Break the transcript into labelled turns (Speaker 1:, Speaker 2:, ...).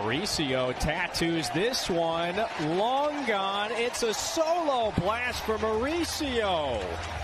Speaker 1: Mauricio tattoos this one. Long gone. It's a solo blast for Mauricio.